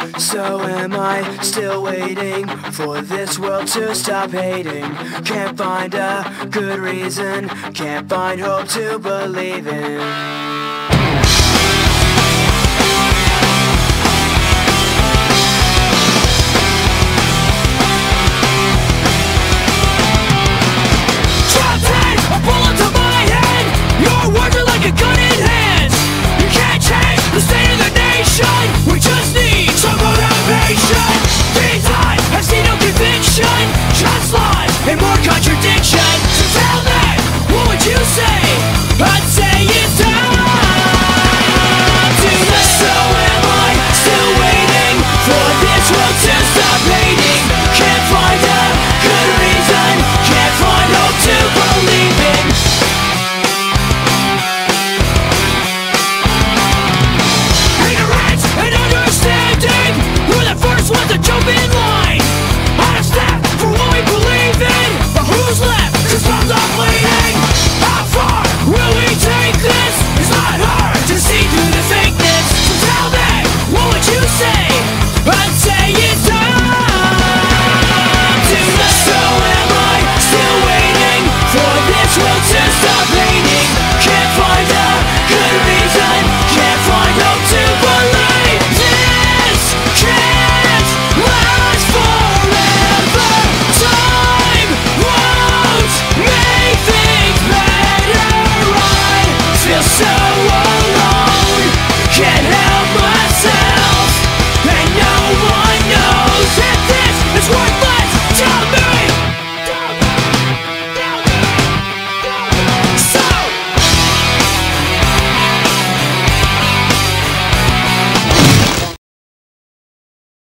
So am I, still waiting for this world to stop hating. Can't find a good reason, can't find hope to believe in.